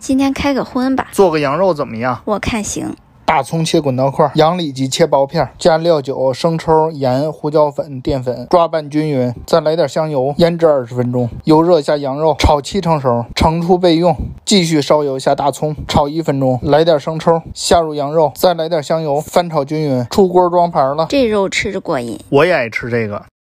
今天开个荤吧， 做个羊肉怎么样？ 我看行。 大葱切滚刀块，羊里脊切薄片，加料酒、生抽、盐、胡椒粉、淀粉，抓拌均匀，再来点香油，腌制20分钟。油热下羊肉，炒7成熟，盛出备用。继续烧油下大葱，炒1分钟，来点生抽，下入羊肉，再来点香油，翻炒均匀，出锅装盘了。 这肉吃着过瘾， 我也爱吃这个。